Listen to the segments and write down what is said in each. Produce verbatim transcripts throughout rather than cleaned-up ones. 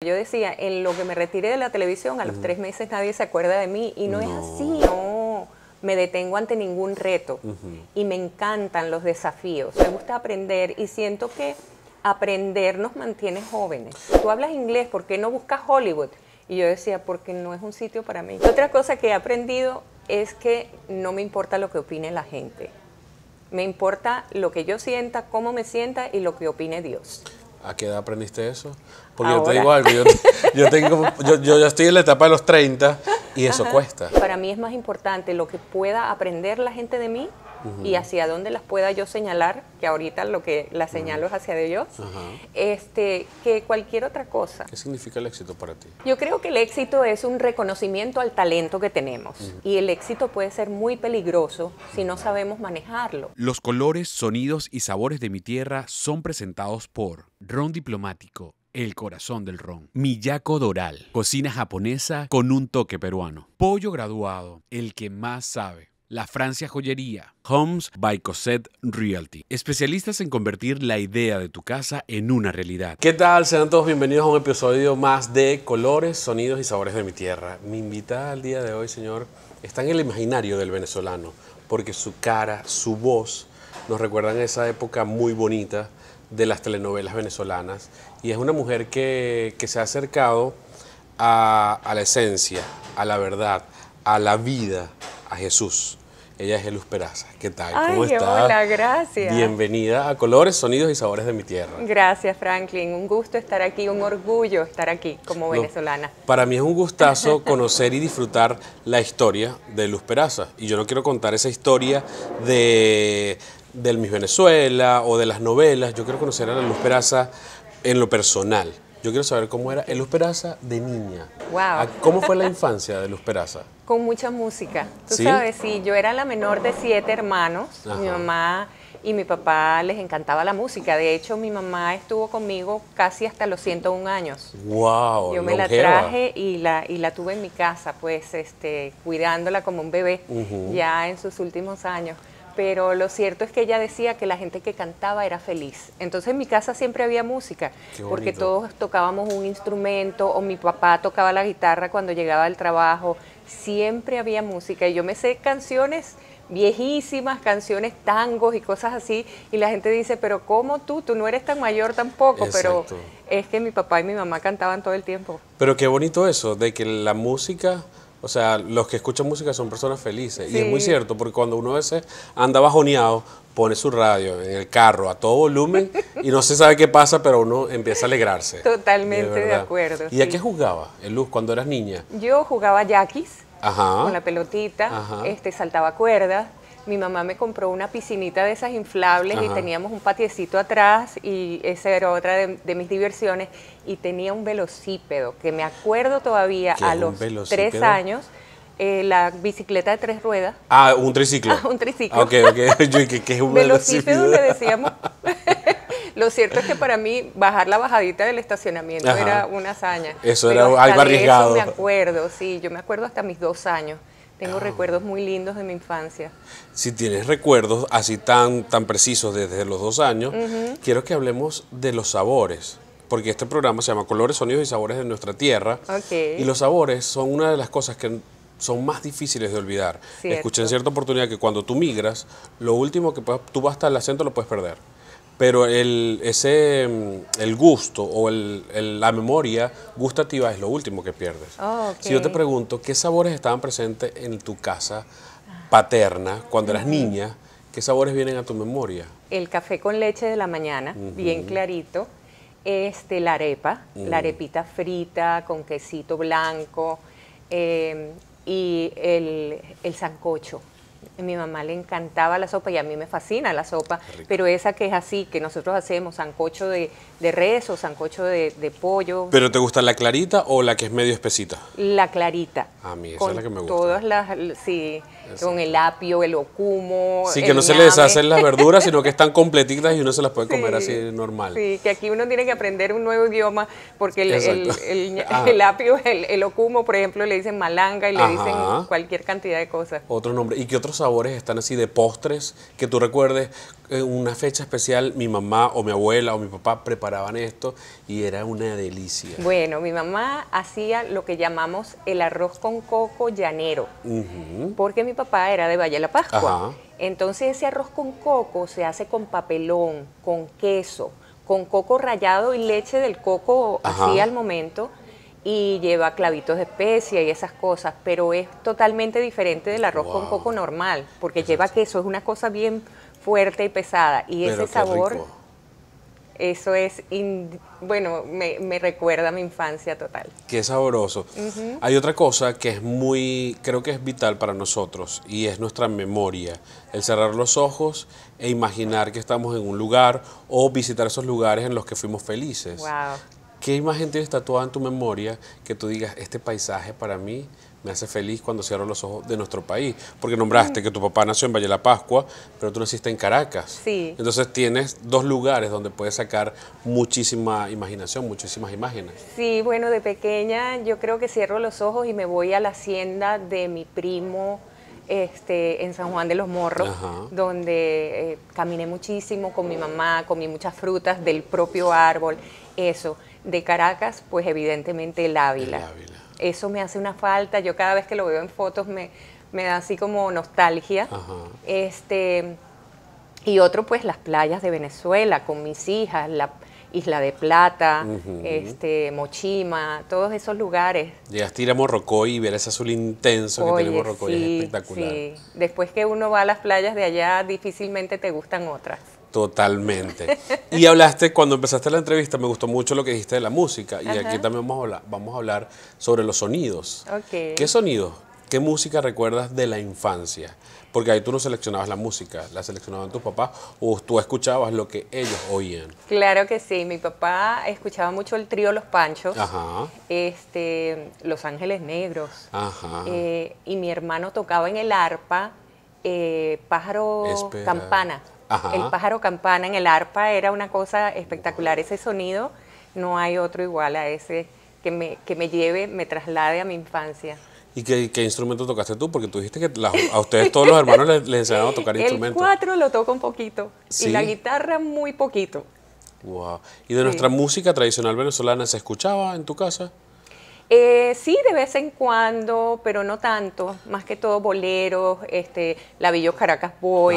Yo decía, en lo que me retiré de la televisión, a los uh-huh. tres meses nadie se acuerda de mí, y no, no. es así, no. Me detengo ante ningún reto, uh-huh. y me encantan los desafíos. Me gusta aprender y siento que aprender nos mantiene jóvenes. Tú hablas inglés, ¿por qué no buscas Hollywood? Y yo decía, porque no es un sitio para mí. Otra cosa que he aprendido es que no me importa lo que opine la gente. Me importa lo que yo sienta, cómo me sienta y lo que opine Dios. ¿A qué edad aprendiste eso? Porque Ahora. yo te digo algo, yo, yo, tengo, yo, yo, yo estoy en la etapa de los treinta y eso Ajá. cuesta. Para mí es más importante lo que pueda aprender la gente de mí, uh-huh. y hacia dónde las pueda yo señalar, que ahorita lo que la señalo uh-huh. es hacia Dios, uh-huh. este, que cualquier otra cosa. ¿Qué significa el éxito para ti? Yo creo que el éxito es un reconocimiento al talento que tenemos, uh-huh. y el éxito puede ser muy peligroso si no sabemos manejarlo. Los colores, sonidos y sabores de mi tierra son presentados por Ron Diplomático, el corazón del ron. Miyako Doral, cocina japonesa con un toque peruano. Pollo Graduado, el que más sabe. La Francia Joyería, Homes by Cosette Realty, especialistas en convertir la idea de tu casa en una realidad. ¿Qué tal? Sean todos bienvenidos a un episodio más de Colores, Sonidos y Sabores de mi Tierra. Mi invitada al día de hoy, señor, está en el imaginario del venezolano, porque su cara, su voz, nos recuerdan esa época muy bonita de las telenovelas venezolanas, y es una mujer que, que se ha acercado a, a la esencia, a la verdad, a la vida, a Jesús. Ella es Luz Peraza. ¿Qué tal? ¿Cómo Ay, estás? Hola, gracias. Bienvenida a Colores, Sonidos y Sabores de mi Tierra. Gracias, Franklin. Un gusto estar aquí, un orgullo estar aquí como venezolana. No, para mí es un gustazo conocer y disfrutar la historia de Luz Peraza. Y yo no quiero contar esa historia de, del Miss Venezuela o de las novelas. Yo quiero conocer a la Luz Peraza en lo personal. Yo quiero saber cómo era Luz Peraza de niña. Wow. ¿Cómo fue la infancia de Luz Peraza? Con mucha música. Tú ¿Sí? sabes, sí, yo era la menor de siete hermanos. Ajá. Mi mamá y mi papá les encantaba la música. De hecho, mi mamá estuvo conmigo casi hasta los ciento un años. Wow, yo me longeva. la traje y la, y la tuve en mi casa, pues, este, cuidándola como un bebé, uh-huh. ya en sus últimos años. Pero lo cierto es que ella decía que la gente que cantaba era feliz. Entonces en mi casa siempre había música, porque todos tocábamos un instrumento, o mi papá tocaba la guitarra cuando llegaba del trabajo. Siempre había música, y yo me sé canciones viejísimas, canciones tangos y cosas así, y la gente dice, pero ¿cómo tú? Tú no eres tan mayor tampoco. Exacto. Pero es que mi papá y mi mamá cantaban todo el tiempo. Pero qué bonito eso, de que la música... O sea, los que escuchan música son personas felices. Sí. Y es muy cierto, porque cuando uno a veces anda bajoneado, pone su radio en el carro a todo volumen y no se sabe qué pasa, pero uno empieza a alegrarse. Totalmente de, de acuerdo. ¿Y sí. a qué jugaba, Luz, cuando eras niña? Yo jugaba yaquis, Ajá. con la pelotita, este, saltaba cuerdas. Mi mamá me compró una piscinita de esas inflables. Ajá. Y teníamos un patiecito atrás, y esa era otra de, de mis diversiones. Y tenía un velocípedo, que me acuerdo todavía a los tres años, eh, la bicicleta de tres ruedas. Ah, un triciclo. Ah, un triciclo. Ok, ok. Yo, ¿qué, qué es un velocípedo? Velocípedo le decíamos. Lo cierto es que para mí bajar la bajadita del estacionamiento, ajá. era una hazaña. Eso era algo arriesgado. Eso me acuerdo, sí. Yo me acuerdo hasta mis dos años. Tengo oh. recuerdos muy lindos de mi infancia. Si tienes recuerdos así tan, tan precisos desde los dos años, uh-huh. quiero que hablemos de los sabores, porque este programa se llama Colores, Sonidos y Sabores de nuestra Tierra. Okay. Y los sabores son una de las cosas que son más difíciles de olvidar. Cierto. Escuché en cierta oportunidad que cuando tú migras, lo último que puedes, tú hasta el acento lo puedes perder. Pero el, ese, el gusto o el, el, la memoria gustativa es lo último que pierdes. Oh, okay. Si yo te pregunto, ¿qué sabores estaban presentes en tu casa paterna cuando eras uh-huh. niña? ¿Qué sabores vienen a tu memoria? El café con leche de la mañana, uh-huh. bien clarito. Este, la arepa, uh-huh. la arepita frita con quesito blanco, eh, y el, el sancocho. A mi mamá le encantaba la sopa, y a mí me fascina la sopa, pero esa que es así, que nosotros hacemos, sancocho de, de res o sancocho de, de pollo. ¿Pero te gusta la clarita o la que es medio espesita? La clarita. A mí esa con es la que me gusta. Todas las, sí, esa. Con el apio, el ocumo, sí, que el no se ñame. le deshacen las verduras, sino que están completitas y uno se las puede comer sí, así normal. Sí, que aquí uno tiene que aprender un nuevo idioma, porque el, el, el, ah. el apio, el, el ocumo, por ejemplo, le dicen malanga y le Ajá. dicen cualquier cantidad de cosas. Otro nombre. ¿Y qué otros sabores están así de postres que tú recuerdes? en una fecha especial mi mamá o mi abuela o mi papá preparaban esto y era una delicia? Bueno, mi mamá hacía lo que llamamos el arroz con coco llanero, uh-huh. porque mi papá era de Valle de la Pascua. Ajá. Entonces ese arroz con coco se hace con papelón, con queso, con coco rallado y leche del coco Ajá. así al momento, y lleva clavitos de especia y esas cosas, pero es totalmente diferente del arroz wow. con coco normal, porque Exacto. lleva queso, es una cosa bien fuerte y pesada, y pero ese sabor, rico. Eso es, in, bueno, me, me recuerda a mi infancia total. Qué sabroso. Uh-huh. Hay otra cosa que es muy, creo que es vital para nosotros, y es nuestra memoria, el cerrar los ojos e imaginar que estamos en un lugar o visitar esos lugares en los que fuimos felices. Wow. ¿Qué imagen tienes tatuada en tu memoria que tú digas, este paisaje para mí me hace feliz cuando cierro los ojos de nuestro país? Porque nombraste mm. que tu papá nació en Valle de la Pascua, pero tú naciste en Caracas. Sí. Entonces tienes dos lugares donde puedes sacar muchísima imaginación, muchísimas imágenes. Sí, bueno, de pequeña yo creo que cierro los ojos y me voy a la hacienda de mi primo este, en San Juan de los Morros, Ajá. donde eh, caminé muchísimo con mi mamá, comí muchas frutas del propio árbol, eso. De Caracas, pues evidentemente el Ávila. el Ávila. Eso me hace una falta. Yo cada vez que lo veo en fotos me, me da así como nostalgia. Ajá. Este, y otro, pues las playas de Venezuela con mis hijas, la Isla de Plata, uh-huh. este, Mochima, todos esos lugares. Llegaste a ir a Morrocoy y ver ese azul intenso Oye, que tiene Morrocoy, sí, es espectacular. Sí. Después que uno va a las playas de allá, difícilmente te gustan otras. Totalmente. Y hablaste, cuando empezaste la entrevista, me gustó mucho lo que dijiste de la música. Y Ajá. aquí también vamos a, hablar, vamos a hablar sobre los sonidos. Okay. ¿Qué sonidos, qué música recuerdas de la infancia? Porque ahí tú no seleccionabas la música, la seleccionaban tus papás o tú escuchabas lo que ellos oían. Claro que sí. Mi papá escuchaba mucho el trío Los Panchos, Ajá. este, Los Ángeles Negros. Ajá. Eh, y mi hermano tocaba en el arpa eh, Pájaro Espera. Campana. Ajá. El pájaro campana en el arpa era una cosa espectacular. Ese sonido, no hay otro igual a ese que me, que me lleve, me traslade a mi infancia. ¿Y qué, qué instrumento tocaste tú? Porque tú dijiste que la, a ustedes todos los hermanos les, les enseñaron a tocar instrumentos. El cuatro lo toco un poquito, ¿Sí? Y la guitarra muy poquito. Wow. ¿Y de sí. nuestra música tradicional venezolana se escuchaba en tu casa? Eh, sí, de vez en cuando, pero no tanto, más que todo boleros, este, Lavillos Caracas Boy,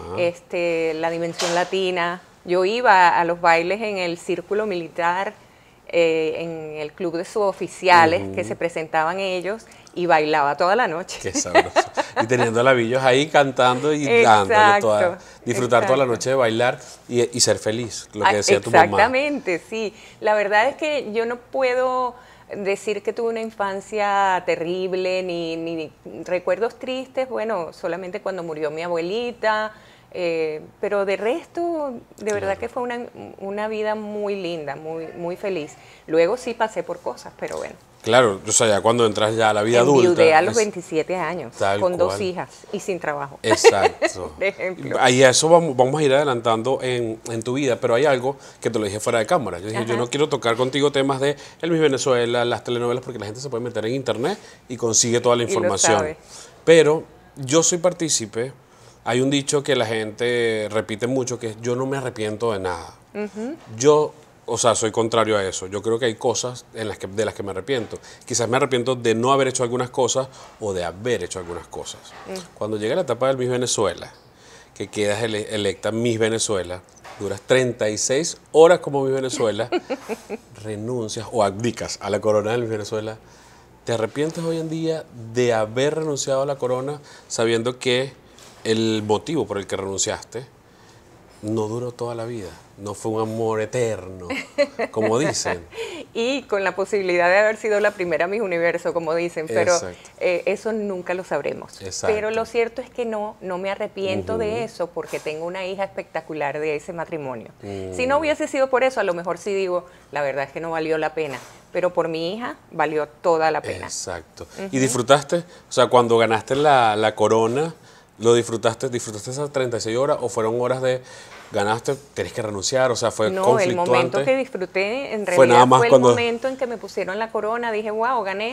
este, la Dimensión Latina. Yo iba a los bailes en el Círculo Militar, eh, en el club de suboficiales, uh-huh. que se presentaban ellos, y bailaba toda la noche. Qué sabroso. Y teniendo Lavillos ahí cantando y exacto, dándole toda, disfrutar exacto. toda la noche de bailar y, y ser feliz, lo que decía ah, tu mamá. Exactamente, sí. La verdad es que yo no puedo decir que tuve una infancia terrible, ni, ni recuerdos tristes, bueno, solamente cuando murió mi abuelita, eh, pero de resto, de claro. verdad que fue una, una vida muy linda, muy, muy feliz. Luego sí pasé por cosas, pero bueno. Claro, o sea, ya cuando entras ya a la vida Enviudé adulta. a los veintisiete años, con cual. dos hijas y sin trabajo. Exacto. De ejemplo. Ahí a eso vamos, vamos a ir adelantando en, en tu vida, pero hay algo que te lo dije fuera de cámara. Yo dije, Ajá. yo no quiero tocar contigo temas de El Miss Venezuela, las telenovelas, porque la gente se puede meter en internet y consigue toda la información. Y lo sabe. Pero yo soy partícipe. Hay un dicho que la gente repite mucho, que es yo no me arrepiento de nada. Uh-huh. Yo... O sea, soy contrario a eso. Yo creo que hay cosas en las que, de las que me arrepiento. Quizás me arrepiento de no haber hecho algunas cosas o de haber hecho algunas cosas. Mm. Cuando llega la etapa del Miss Venezuela, que quedas ele electa Miss Venezuela, duras treinta y seis horas como Miss Venezuela, renuncias o abdicas a la corona del Miss Venezuela. ¿Te arrepientes hoy en día de haber renunciado a la corona sabiendo que el motivo por el que renunciaste no duró toda la vida? No fue un amor eterno, como dicen. Y con la posibilidad de haber sido la primera Miss Universo, como dicen, pero eh, eso nunca lo sabremos. Exacto. Pero lo cierto es que no, no me arrepiento uh-huh. de eso, porque tengo una hija espectacular de ese matrimonio. Uh-huh. Si no hubiese sido por eso, a lo mejor sí digo, la verdad es que no valió la pena. Pero por mi hija valió toda la pena. Exacto. Uh-huh. ¿Y disfrutaste? O sea, cuando ganaste la, la corona, ¿lo disfrutaste? ¿Disfrutaste esas treinta y seis horas o fueron horas de... ganaste, tenés que renunciar, o sea, fue no, conflictuante? No, el momento que disfruté, en realidad fue, nada más fue el cuando... momento en que me pusieron la corona, dije, wow, gané,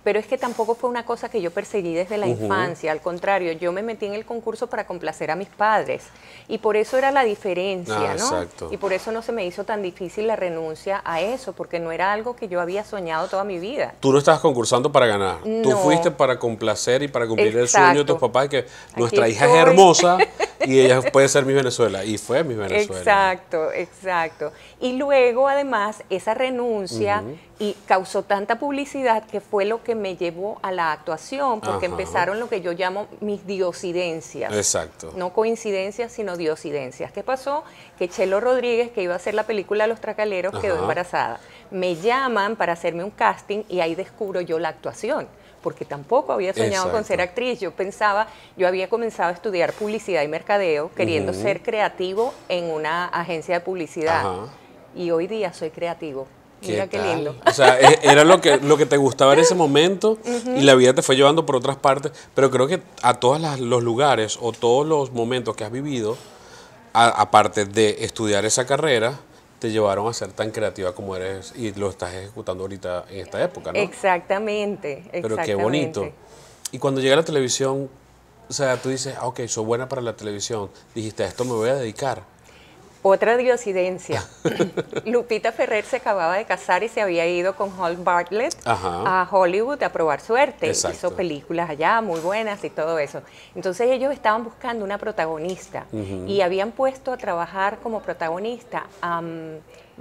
pero es que tampoco fue una cosa que yo perseguí desde la uh-huh. infancia, al contrario, yo me metí en el concurso para complacer a mis padres y por eso era la diferencia, ah, ¿no? Exacto. Y por eso no se me hizo tan difícil la renuncia a eso, porque no era algo que yo había soñado toda mi vida. Tú no estabas concursando para ganar, no. tú fuiste para complacer y para cumplir Exacto. el sueño de tus papás, que nuestra Aquí hija estoy. es hermosa y ella puede ser mi Venezuela, y fue mi Venezuela. Exacto, exacto. Y luego, además, esa renuncia uh-huh. y causó tanta publicidad que fue lo que me llevó a la actuación, porque Ajá. empezaron lo que yo llamo mis diosidencias. Exacto. No coincidencias, sino diosidencias. ¿Qué pasó? Que Chelo Rodríguez, que iba a hacer la película Los Tracaleros, Ajá. quedó embarazada. Me llaman para hacerme un casting y ahí descubro yo la actuación, porque tampoco había soñado Exacto. con ser actriz. Yo pensaba, yo había comenzado a estudiar publicidad y mercadeo, queriendo uh-huh. ser creativo en una agencia de publicidad. Ajá. Y hoy día soy creativo. Mira qué, qué lindo. O sea, era lo que, lo que te gustaba en ese momento uh-huh. y la vida te fue llevando por otras partes, pero creo que a todos las, los lugares o todos los momentos que has vivido, a, aparte de estudiar esa carrera, te llevaron a ser tan creativa como eres y lo estás ejecutando ahorita en esta época, ¿no? Exactamente, exactamente. Pero qué bonito. Y cuando llega la televisión, o sea, tú dices, ah, ok, soy buena para la televisión, dijiste, a esto me voy a dedicar. Otra diosidencia. Lupita Ferrer se acababa de casar y se había ido con Hal Bartlett Ajá. a Hollywood a probar suerte. Exacto. Hizo películas allá muy buenas y todo eso. Entonces ellos estaban buscando una protagonista uh-huh. y habían puesto a trabajar como protagonista a um,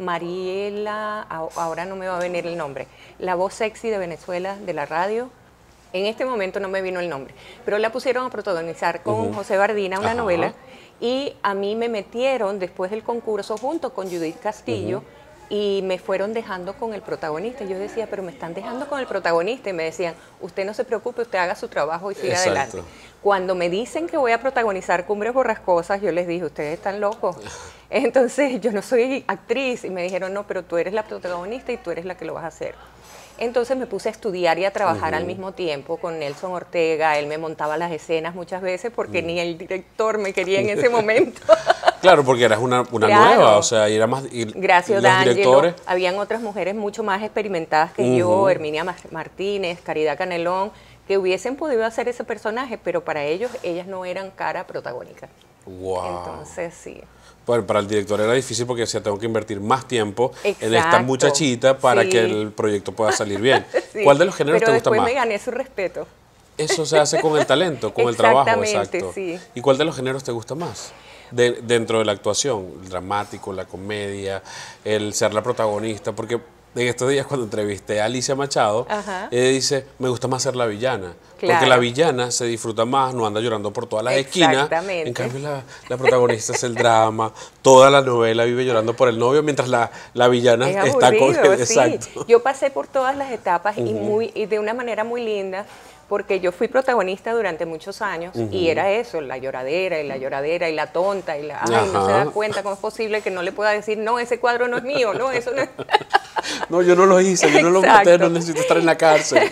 Mariela, ahora no me va a venir el nombre, la voz sexy de Venezuela de la radio. En este momento no me vino el nombre, pero la pusieron a protagonizar con uh-huh. José Bardina, una Ajá. novela. Y a mí me metieron después del concurso junto con Judith Castillo uh-huh. y me fueron dejando con el protagonista. Yo decía, pero me están dejando con el protagonista. Y me decían, usted no se preocupe, usted haga su trabajo y siga Exacto. adelante. Cuando me dicen que voy a protagonizar Cumbres Borrascosas, yo les dije, ustedes están locos. Entonces, yo no soy actriz. Y me dijeron, no, pero tú eres la protagonista y tú eres la que lo vas a hacer. Entonces me puse a estudiar y a trabajar uh-huh. al mismo tiempo con Nelson Ortega. Él me montaba las escenas muchas veces porque uh-huh. ni el director me quería en ese momento. Claro, porque eras una, una claro. nueva, o sea, y era más... Y Gracias, D'Angelo. Habían otras mujeres mucho más experimentadas que uh-huh. yo, Herminia Martínez, Caridad Canelón, que hubiesen podido hacer ese personaje, pero para ellos, ellas no eran cara protagónica. Wow. Entonces, sí. Bueno, para el director era difícil porque decía, tengo que invertir más tiempo Exacto. en esta muchachita para sí. que el proyecto pueda salir bien. sí. ¿Cuál de los géneros Pero te gusta más? Pero después me gané su respeto. Eso se hace con el talento, con el trabajo. Exactamente, sí. ¿Y cuál de los géneros te gusta más? De, dentro de la actuación, el dramático, la comedia, el ser la protagonista, porque en estos días cuando entrevisté a Alicia Machado, Ajá. ella dice, me gusta más ser la villana, claro. porque la villana se disfruta más, no anda llorando por todas las esquinas, en cambio la, la protagonista es el drama, toda la novela vive llorando por el novio, mientras la, la villana es está aburrido, con... Sí. Exacto. Yo pasé por todas las etapas uh-huh. y, muy, y de una manera muy linda, porque yo fui protagonista durante muchos años uh-huh. y era eso, la lloradera y la lloradera y la tonta y la, ay, Ajá. no se da cuenta cómo es posible que no le pueda decir, no, ese cuadro no es mío, no, eso no es... No, yo no lo hice, yo no lo maté, no necesito estar en la cárcel.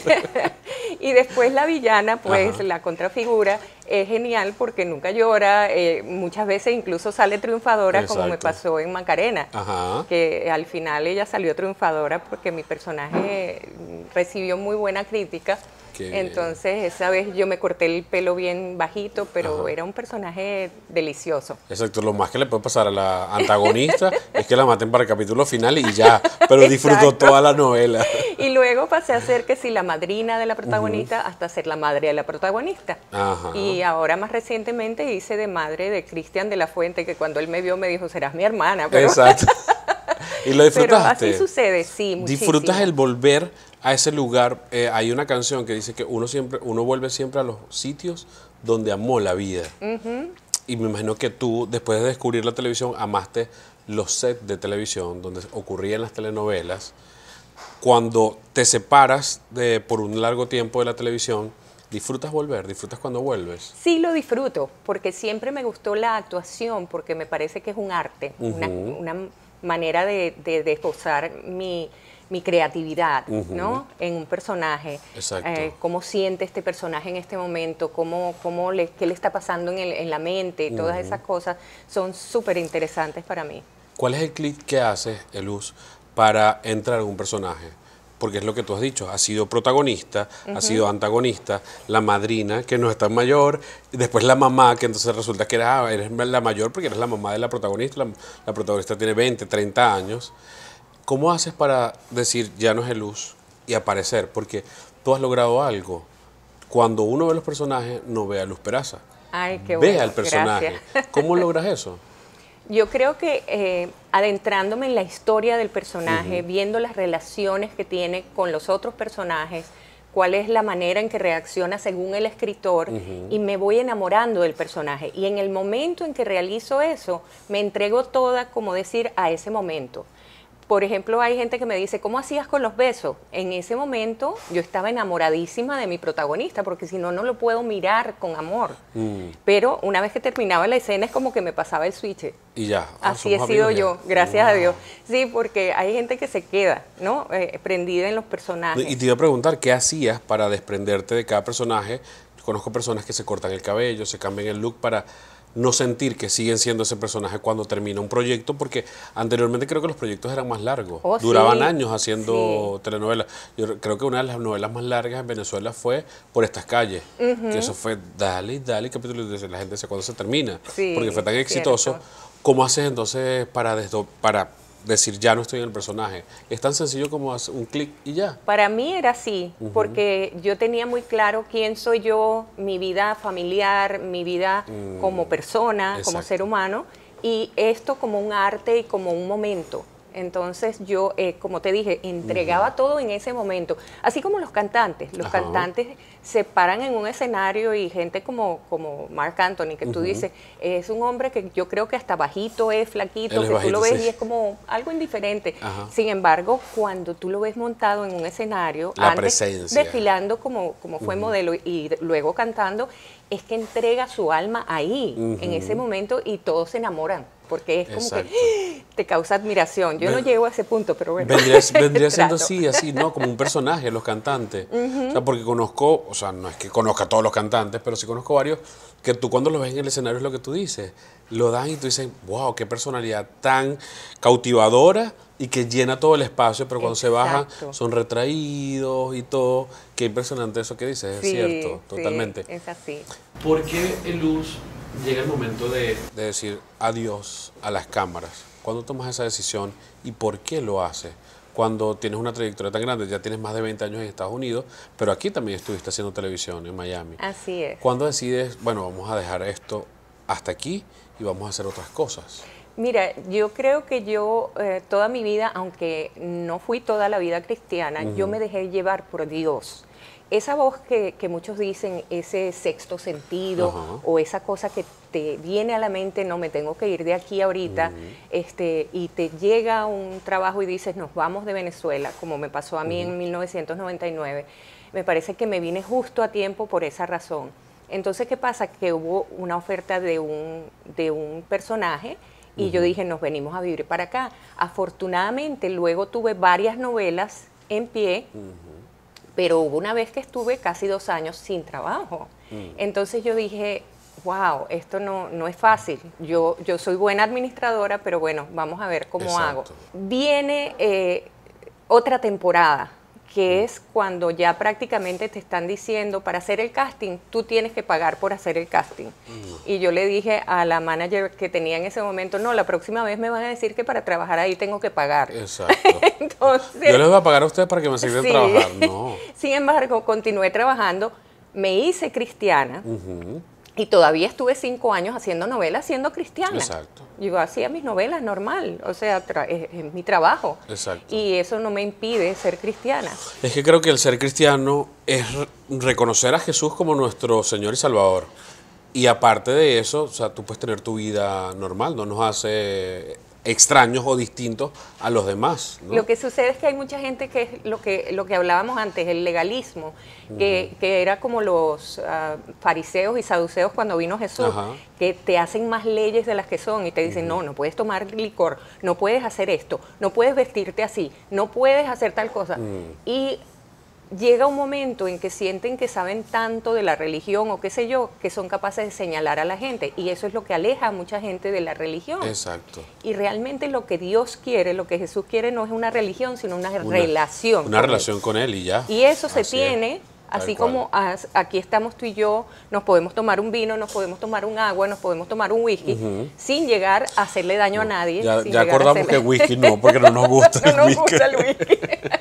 Y después la villana, pues Ajá. la contrafigura, es genial porque nunca llora, eh, muchas veces incluso sale triunfadora, Exacto. como me pasó en Macarena, Ajá. que al final ella salió triunfadora porque mi personaje recibió muy buena crítica. Entonces, esa vez yo me corté el pelo bien bajito, pero Ajá. era un personaje delicioso. Exacto, lo más que le puede pasar a la antagonista es que la maten para el capítulo final y ya, pero disfrutó toda la novela. Y luego pasé a ser que si la madrina de la protagonista, uh-huh. hasta ser la madre de la protagonista. Ajá. Y ahora más recientemente hice de madre de Cristian de la Fuente, que cuando él me vio me dijo, serás mi hermana. Pero... Exacto. ¿Y lo disfrutaste? Pero así sucede, sí, muchísimo. ¿Disfrutas el volver a ese lugar? Eh, hay una canción que dice que uno siempre, uno vuelve siempre a los sitios donde amó la vida. Uh-huh. Y me imagino que tú, después de descubrir la televisión, amaste los sets de televisión donde ocurrían las telenovelas. Cuando te separas de, por un largo tiempo de la televisión, ¿disfrutas volver? ¿Disfrutas cuando vuelves? Sí, lo disfruto, porque siempre me gustó la actuación, porque me parece que es un arte, uh-huh. una, una manera de, de, de esbozar mi, mi creatividad, uh-huh. ¿no? En un personaje. Exacto. Eh, cómo siente este personaje en este momento, cómo, cómo le, qué le está pasando en, el, en la mente, y todas uh-huh. esas cosas son súper interesantes para mí. ¿Cuál es el clic que haces, Eluz, para entrar en un personaje? porque es lo que tú has dicho, ha sido protagonista, uh-huh. ha sido antagonista, la madrina, que no es tan mayor, y después la mamá, que entonces resulta que eres, ah, eres la mayor porque eres la mamá de la protagonista, la, la protagonista tiene veinte, treinta años. ¿Cómo haces para decir, ya no es Luz, y aparecer? Porque tú has logrado algo. Cuando uno ve los personajes, no ve a Luz Peraza. Ay, qué ve bueno, al personaje. gracias. ¿Cómo logras eso? Yo creo que eh, adentrándome en la historia del personaje, Uh-huh. viendo las relaciones que tiene con los otros personajes, cuál es la manera en que reacciona según el escritor, uh-huh. y me voy enamorando del personaje. Y en el momento en que realizo eso, me entrego toda, como decir, a ese momento. Por ejemplo, hay gente que me dice, ¿cómo hacías con los besos? En ese momento yo estaba enamoradísima de mi protagonista, porque si no, no lo puedo mirar con amor. Mm. Pero una vez que terminaba la escena es como que me pasaba el switch. Y ya. Así he sido yo, ya. Gracias wow. a Dios. Sí, porque hay gente que se queda, ¿no? Eh, prendida en los personajes. Y te iba a preguntar, ¿qué hacías para desprenderte de cada personaje? Yo conozco personas que se cortan el cabello, se cambian el look para no sentir que siguen siendo ese personaje cuando termina un proyecto, porque anteriormente creo que los proyectos eran más largos, oh, duraban sí. años haciendo sí. telenovelas. Yo creo que una de las novelas más largas en Venezuela fue Por estas calles, uh-huh. que eso fue dale y dale capítulo, y la gente dice cuándo se termina, sí, porque fue tan exitoso. Cierto. ¿Cómo haces entonces para, desdo para decir ya no estoy en el personaje? Es tan sencillo como hacer un clic y ya. Para mí era así, uh-huh. porque yo tenía muy claro quién soy yo, mi vida familiar, mi vida mm, como persona, exacto. como ser humano, y esto como un arte y como un momento. Entonces yo, eh, como te dije, entregaba uh-huh. todo en ese momento. Así como los cantantes. Los Ajá. cantantes se paran en un escenario y gente como, como Marc Anthony, que uh-huh. tú dices, es un hombre que yo creo que hasta bajito es, flaquito, Él que es bajito, tú lo ves sí. y es como algo indiferente. Ajá. Sin embargo, cuando tú lo ves montado en un escenario, La antes presencia. desfilando como, como fue uh-huh. modelo y luego cantando, es que entrega su alma ahí, uh-huh. en ese momento, y todos se enamoran. Porque es como Exacto. que te causa admiración. Yo Ven, no llego a ese punto, pero bueno. Vendría, vendría siendo así, así, ¿no? Como un personaje, los cantantes. Uh-huh. O sea, porque conozco, o sea, no es que conozca a todos los cantantes, pero sí conozco varios que tú cuando los ves en el escenario es lo que tú dices. Lo dan y tú dices, wow, qué personalidad tan cautivadora y que llena todo el espacio, pero cuando Exacto. se bajan son retraídos y todo. Qué impresionante eso que dices, sí, es cierto, sí, totalmente. Es así. ¿Por qué Luz llega el momento de, de decir adiós a las cámaras? ¿Cuándo tomas esa decisión y por qué lo haces? Cuando tienes una trayectoria tan grande, ya tienes más de veinte años en Estados Unidos, pero aquí también estuviste haciendo televisión en Miami. Así es. ¿Cuándo decides, bueno, vamos a dejar esto hasta aquí y vamos a hacer otras cosas? Mira, yo creo que yo eh, toda mi vida, aunque no fui toda la vida cristiana, uh-huh. yo me dejé llevar por Dios. Esa voz que, que muchos dicen, ese sexto sentido, uh-huh. o esa cosa que te viene a la mente, no me tengo que ir de aquí ahorita, uh-huh. este, y te llega un trabajo y dices, nos vamos de Venezuela, como me pasó a mí uh-huh. en mil novecientos noventa y nueve, me parece que me vine justo a tiempo por esa razón. Entonces, ¿qué pasa? Que hubo una oferta de un, de un personaje y uh-huh. yo dije, nos venimos a vivir para acá. Afortunadamente, luego tuve varias novelas en pie, uh-huh. pero hubo una vez que estuve casi dos años sin trabajo. Mm. Entonces yo dije, wow, esto no, no es fácil. Yo, yo soy buena administradora, pero bueno, vamos a ver cómo Exacto. hago. Viene eh, otra temporada, que mm. es cuando ya prácticamente te están diciendo, para hacer el casting, tú tienes que pagar por hacer el casting. Mm. Y yo le dije a la manager que tenía en ese momento, no, la próxima vez me van a decir que para trabajar ahí tengo que pagar. Exacto. Entonces, yo les voy a pagar a ustedes para que me sigan sí. trabajar, no. Sin embargo, continué trabajando, me hice cristiana, uh-huh. y todavía estuve cinco años haciendo novelas siendo cristiana. Exacto. Yo hacía mis novelas normal, o sea, es, es mi trabajo. Exacto. Y eso no me impide ser cristiana. Es que creo que el ser cristiano es reconocer a Jesús como nuestro Señor y Salvador. Y aparte de eso, o sea, tú puedes tener tu vida normal, no nos hace extraños o distintos a los demás, ¿no? Lo que sucede es que hay mucha gente que es lo que, lo que hablábamos antes, el legalismo, uh-huh. que, que era como los uh, fariseos y saduceos cuando vino Jesús, uh-huh. que te hacen más leyes de las que son y te dicen, uh-huh. no, no puedes tomar licor, no puedes hacer esto, no puedes vestirte así, no puedes hacer tal cosa. Uh-huh. Y llega un momento en que sienten que saben tanto de la religión o qué sé yo, que son capaces de señalar a la gente. Y eso es lo que aleja a mucha gente de la religión. Exacto. Y realmente lo que Dios quiere, lo que Jesús quiere no es una religión, sino una, una relación. Una relación él. con Él y ya. Y eso se Así tiene... es. Así como as, aquí estamos tú y yo, nos podemos tomar un vino, nos podemos tomar un agua, nos podemos tomar un whisky, uh-huh. sin llegar a hacerle daño no, a nadie. Ya, sin ya acordamos hacerle... que whisky no, porque no nos gusta no el nos whisky. gusta el whisky.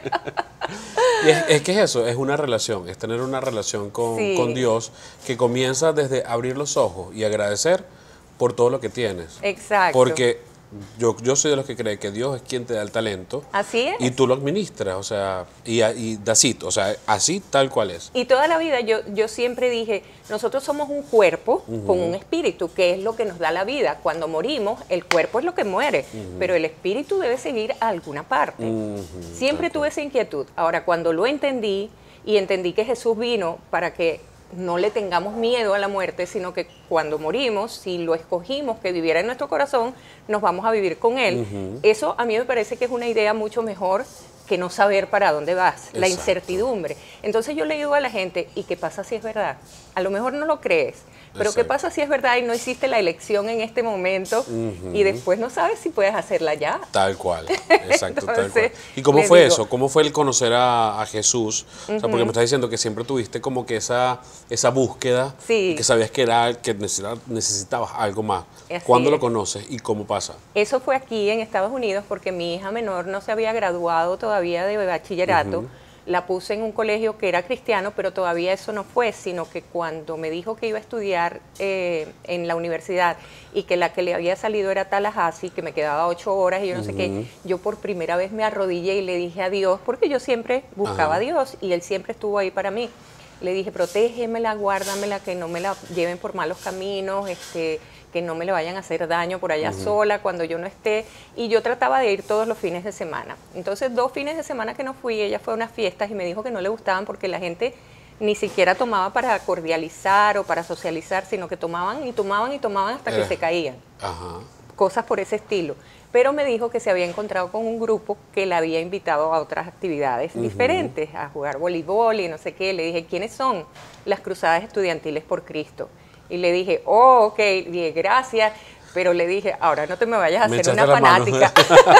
Y es, es que es eso, es una relación, es tener una relación con, sí. con Dios que comienza desde abrir los ojos y agradecer por todo lo que tienes. Exacto. Porque Yo, yo soy de los que cree que Dios es quien te da el talento. Así es. Y tú lo administras, o sea, y, y that's it, o sea, así tal cual es. Y toda la vida yo, yo siempre dije, nosotros somos un cuerpo uh-huh. con un espíritu, que es lo que nos da la vida. Cuando morimos, el cuerpo es lo que muere, uh-huh. pero el espíritu debe seguir a alguna parte. Uh-huh. Siempre tuve esa inquietud. Ahora, cuando lo entendí y entendí que Jesús vino para que no le tengamos miedo a la muerte, sino que cuando morimos, si lo escogimos que viviera en nuestro corazón, nos vamos a vivir con Él. Uh-huh. Eso a mí me parece que es una idea mucho mejor que no saber para dónde vas, Exacto. la incertidumbre. Entonces yo le digo a la gente, ¿y qué pasa si es verdad? A lo mejor no lo crees, pero Exacto. ¿qué pasa si es verdad y no hiciste la elección en este momento uh-huh. y después no sabes si puedes hacerla ya? Tal cual, exacto, Entonces, tal cual. ¿Y cómo fue digo, eso? ¿Cómo fue el conocer a, a Jesús? Uh-huh. O sea, porque me estás diciendo que siempre tuviste como que esa, esa búsqueda, sí. que sabías que, era, que necesitabas algo más. Así ¿Cuándo es. lo conoces y cómo pasa? Eso fue aquí en Estados Unidos porque mi hija menor no se había graduado todavía de bachillerato. Uh-huh. La puse en un colegio que era cristiano, pero todavía eso no fue, sino que cuando me dijo que iba a estudiar eh, en la universidad y que la que le había salido era Tallahassee, que me quedaba ocho horas y yo no uh-huh. sé qué, yo por primera vez me arrodillé y le dije a Dios, porque yo siempre buscaba uh-huh. a Dios y Él siempre estuvo ahí para mí. Le dije, protégemela, guárdamela, que no me la lleven por malos caminos, este, que no me le vayan a hacer daño por allá uh-huh. sola cuando yo no esté. Y yo trataba de ir todos los fines de semana. Entonces, dos fines de semana que no fui, ella fue a unas fiestas y me dijo que no le gustaban porque la gente ni siquiera tomaba para cordializar o para socializar, sino que tomaban y tomaban y tomaban hasta que eh. se caían. Uh-huh. Cosas por ese estilo. Pero me dijo que se había encontrado con un grupo que la había invitado a otras actividades uh-huh. diferentes, a jugar voleibol y no sé qué. Le dije, ¿quiénes son? Las Cruzadas Estudiantiles por Cristo. Y le dije, oh, ok, dije, gracias. Pero le dije, ahora no te me vayas a me hacer una fanática.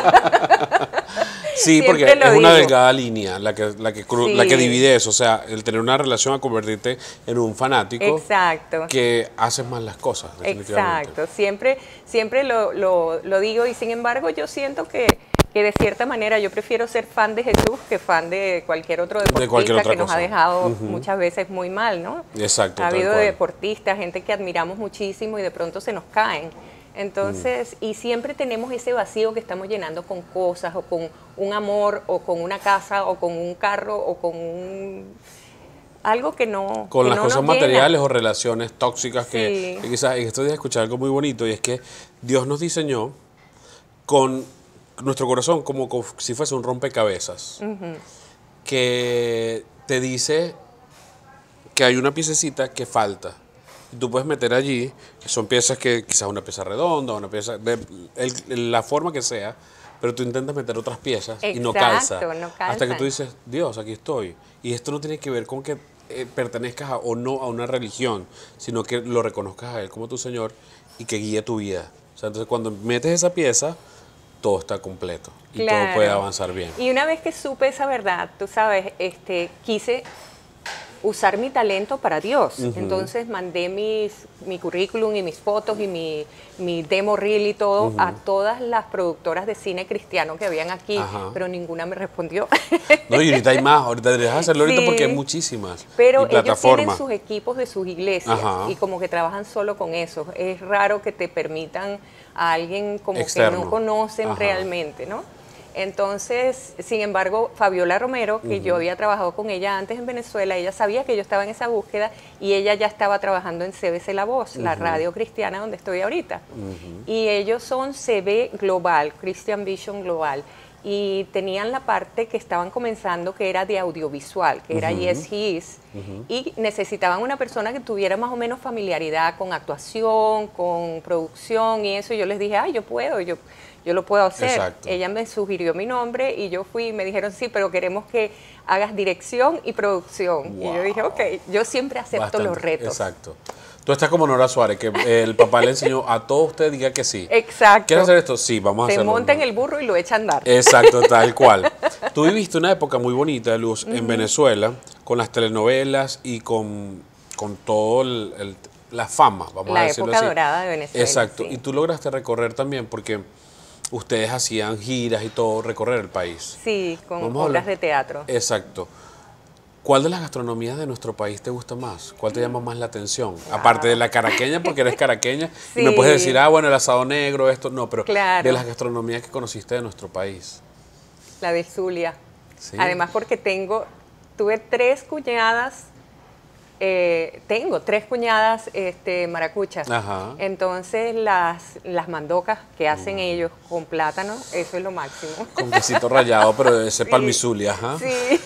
Sí, porque es digo. una delgada línea la que, la, que, sí. la que divide eso. O sea, el tener una relación a convertirte en un fanático. Exacto. Que haces mal las cosas, definitivamente. Exacto. Siempre, siempre lo, lo, lo digo y sin embargo yo siento que, que de cierta manera yo prefiero ser fan de Jesús que fan de cualquier otro deportista de cualquier otra que nos cosa. ha dejado uh-huh. muchas veces muy mal, ¿no? Exacto. Ha habido de deportistas, gente que admiramos muchísimo y de pronto se nos caen. Entonces, mm. y siempre tenemos ese vacío que estamos llenando con cosas, o con un amor, o con una casa, o con un carro, o con un, algo que no Con que las no cosas nos materiales llena. o relaciones tóxicas sí. que, que quizás en estos días escuché algo muy bonito, y es que Dios nos diseñó con nuestro corazón como, como si fuese un rompecabezas, uh-huh. que te dice que hay una piececita que falta. Y tú puedes meter allí, que son piezas que quizás una pieza redonda, una pieza de el, la forma que sea, pero tú intentas meter otras piezas Exacto, y no calza, no calza. hasta que tú dices, Dios, aquí estoy. Y esto no tiene que ver con que eh, pertenezcas a, o no a una religión, sino que lo reconozcas a Él como tu Señor y que guíe tu vida. O sea, entonces cuando metes esa pieza, todo está completo y claro. todo puede avanzar bien. Y una vez que supe esa verdad, tú sabes, este, quise usar mi talento para Dios. Uh-huh. Entonces mandé mis, mi currículum y mis fotos y mi, mi demo reel y todo uh-huh. a todas las productoras de cine cristiano que habían aquí, uh-huh. pero ninguna me respondió. No, y ahorita hay más, ahorita deberías hacerlo sí, ahorita porque hay muchísimas. Pero ellos tienen sus equipos de sus iglesias uh-huh. y como que trabajan solo con eso. Es raro que te permitan a alguien como Externo. que no conocen uh-huh. realmente, ¿no? Entonces, sin embargo, Fabiola Romero, que uh-huh. yo había trabajado con ella antes en Venezuela, ella sabía que yo estaba en esa búsqueda y ella ya estaba trabajando en C B C La Voz, uh-huh. la radio cristiana donde estoy ahorita. Uh-huh. Y ellos son C B Global, Christian Vision Global. y tenían la parte que estaban comenzando que era de audiovisual, que era Ujú. Yes He Is, Ujú. y necesitaban una persona que tuviera más o menos familiaridad con actuación, con producción y eso. Y yo les dije, ay, yo puedo, yo, yo lo puedo hacer. Exacto. Ella me sugirió mi nombre y yo fui y me dijeron, sí, pero queremos que hagas dirección y producción. Wow. Y yo dije, ok, yo siempre acepto Bastante. los retos. Exacto. Tú estás como Nora Suárez, que el papá le enseñó a todos ustedes, diga que sí. Exacto. ¿Quieres hacer esto? Sí, vamos a Se hacerlo. monta en ¿no? el burro y lo echa a andar. Exacto, tal cual. Tú viviste una época muy bonita, Luz, en Venezuela, con las telenovelas y con, con todo el, el- la fama, vamos La a decirlo época así. dorada de Venezuela. Exacto. sí. Y tú lograste recorrer también porque ustedes hacían giras y todo, recorrer el país. Sí, con Vamos a obras hablar- de teatro. Exacto. ¿Cuál de las gastronomías de nuestro país te gusta más? ¿Cuál te llama más la atención? Aparte de la caraqueña, porque eres caraqueña, y me Sí. puedes decir, ah, bueno, el asado negro, esto, no, pero Claro. de las gastronomías que conociste de nuestro país. La de Zulia. Sí. Además porque tengo, tuve tres cuñadas, eh, tengo tres cuñadas este, maracuchas. Ajá. Entonces las, las mandocas que hacen ellos con plátano, eso es lo máximo. Con quesito rallado, pero ese Sí. palmizuli, ajá. Sí.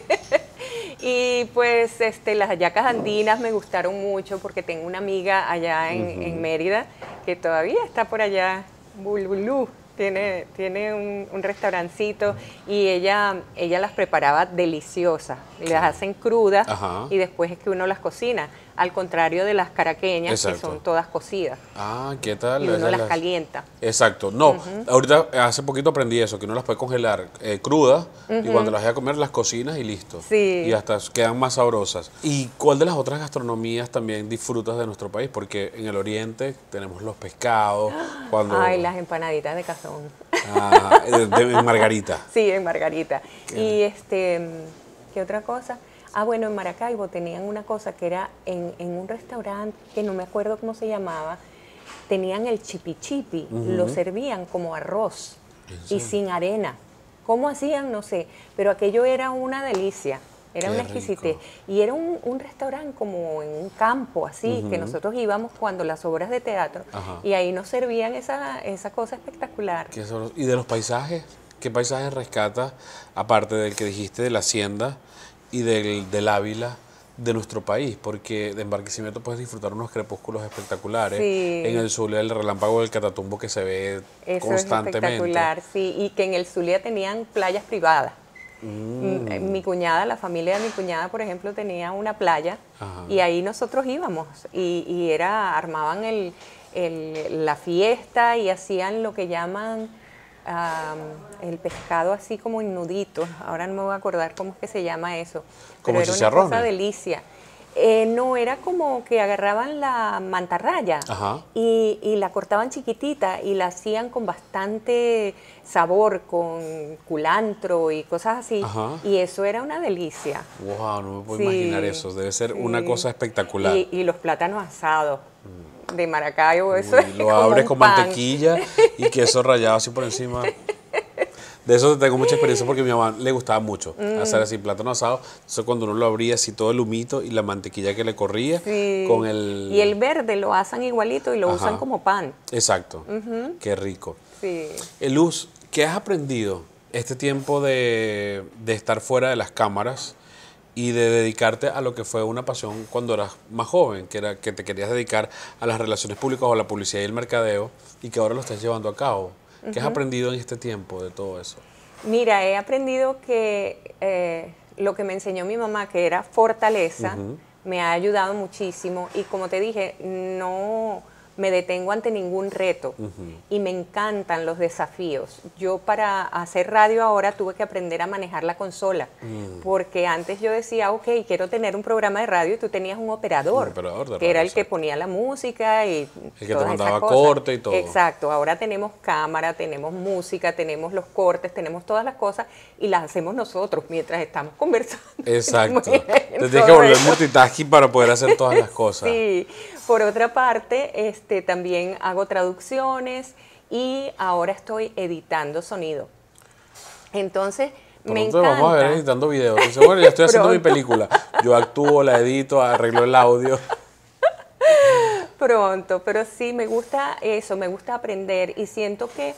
Y pues este, las hallacas andinas me gustaron mucho porque tengo una amiga allá en, en Mérida que todavía está por allá, Bulbulú, tiene, tiene un, un restaurancito y ella, ella las preparaba deliciosas, las hacen crudas Ajá. y después es que uno las cocina, al contrario de las caraqueñas Exacto. que son todas cocidas Ah, ¿qué tal? y uno Esas las las- calienta. Exacto. No, ahorita hace poquito aprendí eso, que uno las puede congelar eh, crudas y cuando las vaya a comer las cocinas y listo. Sí. Y hasta quedan más sabrosas. ¿Y cuál de las otras gastronomías también disfrutas de nuestro país? Porque en el oriente tenemos los pescados, cuando... Ay, las empanaditas de cazón. Ah, de, de Margarita. Sí, en Margarita. Y este, ¿qué otra cosa? Ah, bueno, en Maracaibo tenían una cosa que era en, en un restaurante que no me acuerdo cómo se llamaba, tenían el chipichipi, lo servían como arroz y sin arena. ¿Cómo hacían? No sé, pero aquello era una delicia, era Qué una exquisitez. rico. Y era un, un restaurante como en un campo, así, que nosotros íbamos cuando las obras de teatro Ajá. y ahí nos servían esa, esa cosa espectacular. Qué sabroso. ¿Y de los paisajes? ¿Qué paisajes rescatas, aparte del que dijiste de la hacienda y del, del Ávila, de nuestro país? Porque de Barquisimeto puedes disfrutar unos crepúsculos espectaculares. Sí. En el Zulia, el relámpago del Catatumbo que se ve Eso constantemente. es espectacular, sí, y que en el Zulia tenían playas privadas. Mm. Mi cuñada, la familia de mi cuñada, por ejemplo, tenía una playa Ajá. y ahí nosotros íbamos y, y era, armaban el, el- la fiesta y hacían lo que llaman am, el pescado así como en nuditos. Ahora no me voy a acordar cómo es que se llama eso. ¿Como Pero era una chicharrones? cosa delicia. Eh, no, era como que agarraban la mantarraya Ajá. y, y la cortaban chiquitita y la hacían con bastante sabor, con culantro y cosas así. Ajá. Y eso era una delicia. Wow, no me puedo Sí, imaginar eso. Debe ser sí. una cosa espectacular. Y, y los plátanos asados de Maracaibo, eso Uy, es lo como abres un con pan. mantequilla y queso rallado así por encima. De eso tengo mucha experiencia porque a mi mamá le gustaba mucho Mm. hacer así plátano asado. Entonces cuando uno lo abría así todo el humito y la mantequilla que le corría Sí. con el... Y el verde lo asan igualito y lo Ajá. usan como pan. Exacto. Qué rico. Sí. Eh, Luz, ¿qué has aprendido este tiempo de, de estar fuera de las cámaras y de dedicarte a lo que fue una pasión cuando eras más joven, que era que te querías dedicar a las relaciones públicas o a la publicidad y el mercadeo y que ahora lo estás llevando a cabo? ¿Qué has aprendido en este tiempo de todo eso? Mira, he aprendido que eh, lo que me enseñó mi mamá, que era fortaleza, me ha ayudado muchísimo y como te dije, no me detengo ante ningún reto y me encantan los desafíos. Yo para hacer radio ahora tuve que aprender a manejar la consola, porque antes yo decía, ok, quiero tener un programa de radio y tú tenías un operador, Un operador de que era radio, el que exacto. ponía la música y El que te todas esas mandaba cosas. corte y todo. Exacto, ahora tenemos cámara, tenemos música, tenemos los cortes, tenemos todas las cosas y las hacemos nosotros mientras estamos conversando. Exacto. Muy Te bien, tienes que todo volver eso. multitasking para poder hacer todas las cosas. Sí, por otra parte, este, también hago traducciones y ahora estoy editando sonido. Entonces, me Pronto encanta. vamos a ver editando videos. Dice, bueno, ya estoy haciendo mi Pronto. película. Yo actúo, la edito, arreglo el audio. Pronto, pero sí, me gusta eso, me gusta aprender y siento que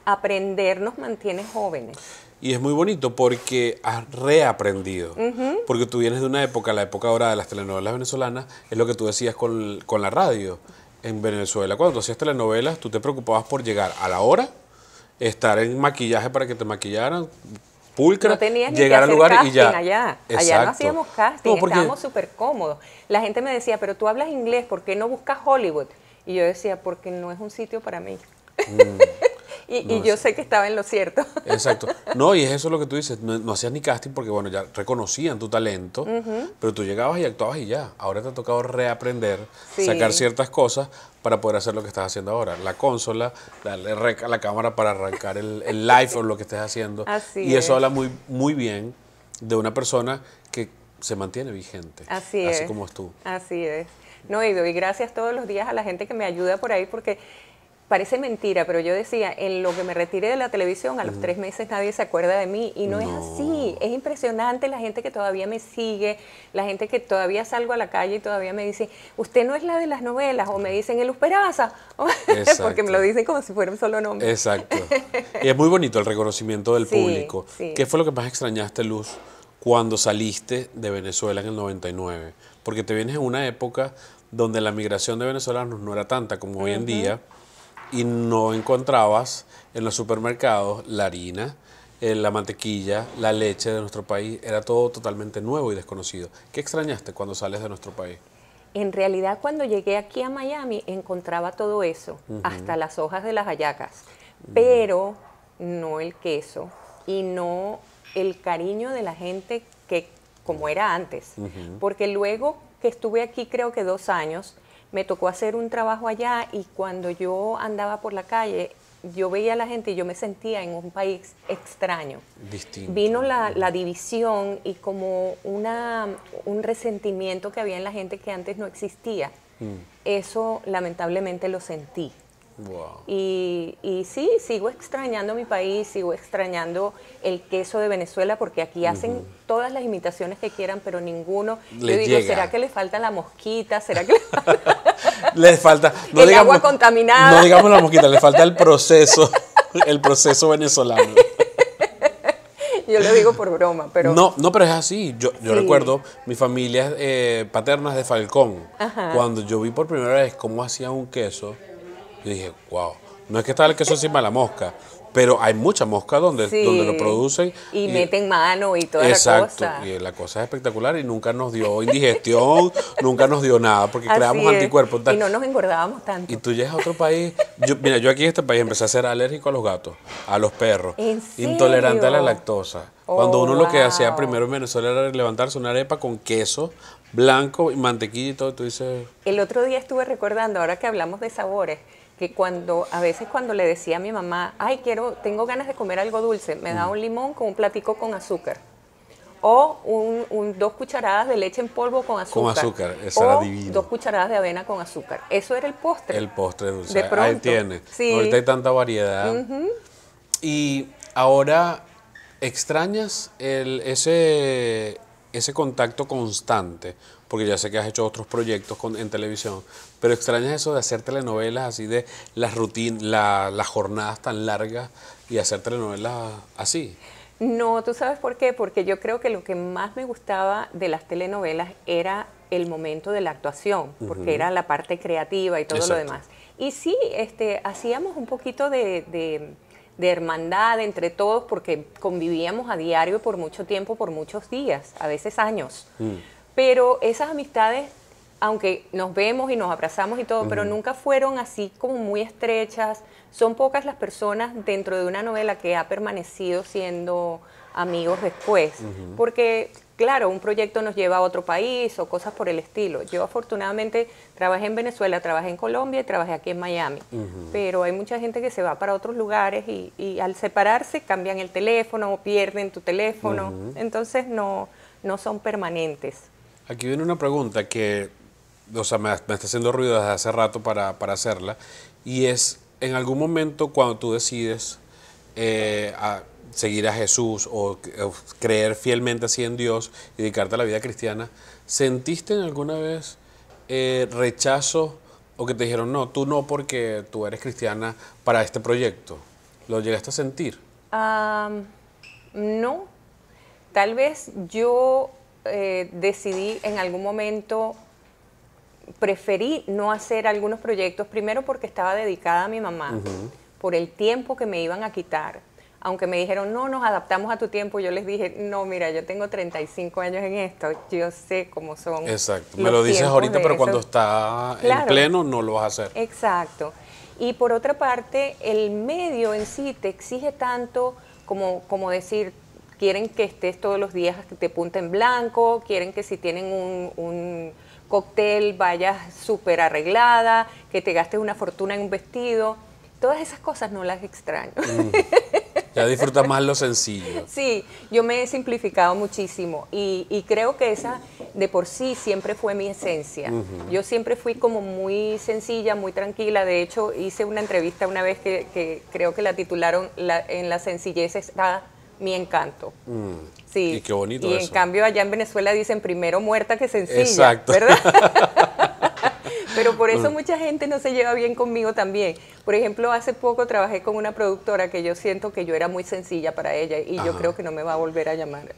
aprender nos mantiene jóvenes. Y es muy bonito porque has reaprendido. Uh-huh. Porque tú vienes de una época, la época ahora de las telenovelas venezolanas, es lo que tú decías con, con la radio. En Venezuela, cuando tú hacías telenovelas, tú te preocupabas por llegar a la hora, estar en maquillaje para que te maquillaran, pulcra, no tenías llegar ni al que hacer lugar y ya. Allá. Exacto. Allá no hacíamos casting, no, porque... estábamos súper cómodos. La gente me decía, pero tú hablas inglés, ¿por qué no buscas Hollywood? Y yo decía, porque no es un sitio para mí. Mm. Y, no, y yo sé que estaba en lo cierto. Exacto. No, y es eso lo que tú dices, no, no hacías ni casting porque, bueno, ya reconocían tu talento, uh-huh. pero tú llegabas y actuabas y ya. Ahora te ha tocado reaprender, sí. sacar ciertas cosas para poder hacer lo que estás haciendo ahora. La consola, darle rec a la cámara para arrancar el, el live o lo que estés haciendo. Así y eso es. habla muy, muy bien de una persona que se mantiene vigente. Así, así es. como es tú. Así es. No, y doy gracias todos los días a la gente que me ayuda por ahí porque... Parece mentira, pero yo decía, en lo que me retiré de la televisión, a los mm. tres meses nadie se acuerda de mí. Y no, no es así. Es impresionante la gente que todavía me sigue, la gente que todavía salgo a la calle y todavía me dice, usted no es la de las novelas, o me dicen el Usperaza, porque me lo dicen como si fuera un solo nombre. Exacto. Y es muy bonito el reconocimiento del sí, público. Sí. ¿Qué fue lo que más extrañaste, Luz, cuando saliste de Venezuela en el noventa y nueve? Porque te vienes en una época donde la migración de venezolanos no era tanta como uh-huh. hoy en día, y no encontrabas en los supermercados la harina, la mantequilla, la leche de nuestro país. Era todo totalmente nuevo y desconocido. ¿Qué extrañaste cuando sales de nuestro país? En realidad, cuando llegué aquí a Miami, encontraba todo eso, uh-huh. hasta las hojas de las hallacas, uh-huh. pero no el queso y no el cariño de la gente que como era antes. Uh-huh. Porque luego que estuve aquí, creo que dos años, me tocó hacer un trabajo allá y cuando yo andaba por la calle, yo veía a la gente y yo me sentía en un país extraño. Distinto. Vino la, la división y como una, un resentimiento que había en la gente que antes no existía. Mm. Eso lamentablemente lo sentí. Wow. Y, y sí, sigo extrañando mi país, sigo extrañando el queso de Venezuela porque aquí uh-huh. hacen todas las imitaciones que quieran, pero ninguno. Le yo digo, llega. ¿será que le falta la mosquita? ¿Será que le falta, les falta no el digamos, agua contaminada? No digamos la mosquita, le falta el proceso, el proceso venezolano. Yo lo digo por broma, pero... No, no, pero es así. Yo, yo sí. recuerdo, mi familia eh, paterna es de Falcón. Ajá. Cuando yo vi por primera vez cómo hacían un queso, yo dije, wow, no es que estaba el queso encima de la mosca, pero hay mucha mosca donde, sí. donde lo producen. Y, y meten mano y toda exacto, la cosa. Y la cosa es espectacular y nunca nos dio indigestión, nunca nos dio nada, porque así creamos es. anticuerpos. Y no nos engordábamos tanto. Y tú llegas a otro país, yo, mira, yo aquí en este país empecé a ser alérgico a los gatos, a los perros, ¿En serio? intolerante a la lactosa. Oh, Cuando uno wow. lo que hacía primero en Venezuela era levantarse una arepa con queso blanco y mantequilla y todo, y tú dices... El otro día estuve recordando, ahora que hablamos de sabores, que cuando a veces cuando le decía a mi mamá, ay, quiero, tengo ganas de comer algo dulce, me daba un limón con un platico con azúcar. O un, un, dos cucharadas de leche en polvo con azúcar. Con azúcar, eso o era divino. dos cucharadas de avena con azúcar. Eso era el postre. El postre dulce. De pronto. Ahí tiene. Sí. Ahorita hay tanta variedad. Uh-huh. Y ahora, ¿extrañas el, ese, ese contacto constante? Porque ya sé que has hecho otros proyectos con, en televisión, pero extrañas eso de hacer telenovelas así, de las rutinas, la, las jornadas tan largas y hacer telenovelas así. No, ¿tú sabes por qué? Porque yo creo que lo que más me gustaba de las telenovelas era el momento de la actuación, porque uh-huh. era la parte creativa y todo Exacto. lo demás. Y sí, este, hacíamos un poquito de, de, de hermandad entre todos, porque convivíamos a diario por mucho tiempo, por muchos días, a veces años. Mm. Pero esas amistades, aunque nos vemos y nos abrazamos y todo, uh-huh. pero nunca fueron así como muy estrechas. Son pocas las personas dentro de una novela que ha permanecido siendo amigos después. Uh-huh. Porque, claro, un proyecto nos lleva a otro país o cosas por el estilo. Yo afortunadamente trabajé en Venezuela, trabajé en Colombia y trabajé aquí en Miami. Uh-huh. Pero hay mucha gente que se va para otros lugares y, y al separarse cambian el teléfono o pierden tu teléfono. Uh-huh. Entonces no, no son permanentes. Aquí viene una pregunta que, o sea, me, me está haciendo ruido desde hace rato para, para hacerla, y es, en algún momento cuando tú decides eh, a seguir a Jesús o, o creer fielmente así en Dios y dedicarte a la vida cristiana, ¿sentiste en alguna vez eh, rechazo o que te dijeron, no, tú no porque tú eres cristiana para este proyecto? ¿Lo llegaste a sentir? Um, no, tal vez yo eh, decidí en algún momento, preferí no hacer algunos proyectos, primero porque estaba dedicada a mi mamá, uh-huh. por el tiempo que me iban a quitar. Aunque me dijeron, no, nos adaptamos a tu tiempo, yo les dije, no, mira, yo tengo treinta y cinco años en esto, yo sé cómo son. Exacto, me lo dices ahorita, pero eso. Cuando está claro. en pleno no lo vas a hacer. Exacto. Y por otra parte, el medio en sí te exige tanto como, como decir, quieren que estés todos los días de punta en blanco, quieren que si tienen un, un cóctel vayas súper arreglada, que te gastes una fortuna en un vestido. Todas esas cosas no las extraño. Mm. Ya disfrutas más lo sencillo. Sí, yo me he simplificado muchísimo y, y creo que esa de por sí siempre fue mi esencia. Uh-huh. Yo siempre fui como muy sencilla, muy tranquila. De hecho, hice una entrevista una vez que, que creo que la titularon la, En la sencillez está mi encanto. Mm. Sí. Y qué bonito y eso. En cambio allá en Venezuela dicen primero muerta que sencilla. Exacto. ¿Verdad? Pero por eso mucha gente no se lleva bien conmigo también. Por ejemplo, hace poco trabajé con una productora que yo siento que yo era muy sencilla para ella y Ajá. yo creo que no me va a volver a llamar.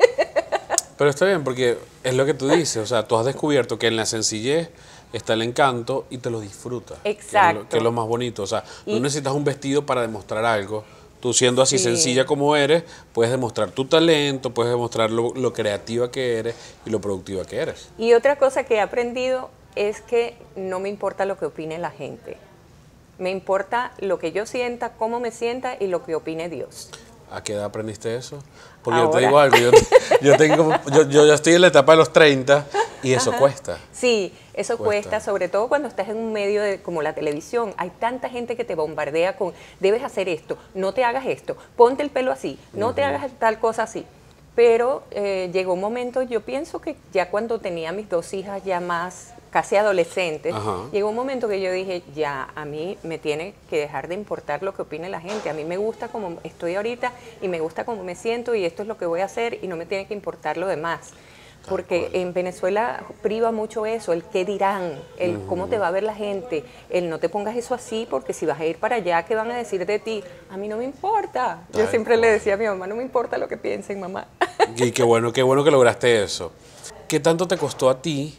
Pero está bien, porque es lo que tú dices, o sea, tú has descubierto que en la sencillez está el encanto y te lo disfrutas. Exacto. Que es lo, que es lo más bonito, o sea, y, no necesitas un vestido para demostrar algo. Tú siendo así sí. sencilla como eres, puedes demostrar tu talento, puedes demostrar lo, lo creativa que eres y lo productiva que eres. Y otra cosa que he aprendido es que no me importa lo que opine la gente. Me importa lo que yo sienta, cómo me sienta y lo que opine Dios. ¿A qué edad aprendiste eso? Porque Ahora. yo te digo algo, yo, yo, tengo, yo, yo, yo estoy en la etapa de los treinta y eso Ajá. cuesta. Sí, eso cuesta. cuesta, sobre todo cuando estás en un medio de, como la televisión. Hay tanta gente que te bombardea con, debes hacer esto, no te hagas esto, ponte el pelo así, no uh-huh. te hagas tal cosa así. Pero eh, llegó un momento, yo pienso que ya cuando tenía mis dos hijas ya más casi adolescentes, Ajá. llegó un momento que yo dije, ya, a mí me tiene que dejar de importar lo que opine la gente. A mí me gusta como estoy ahorita y me gusta como me siento y esto es lo que voy a hacer y no me tiene que importar lo demás. Porque en Venezuela priva mucho eso, el qué dirán, el uh-huh. cómo te va a ver la gente, el no te pongas eso así porque si vas a ir para allá, ¿qué van a decir de ti? A mí no me importa. Yo Ay, siempre le decía a mi mamá, no me importa lo que piensen, mamá. Y qué bueno, qué bueno que lograste eso. ¿Qué tanto te costó a ti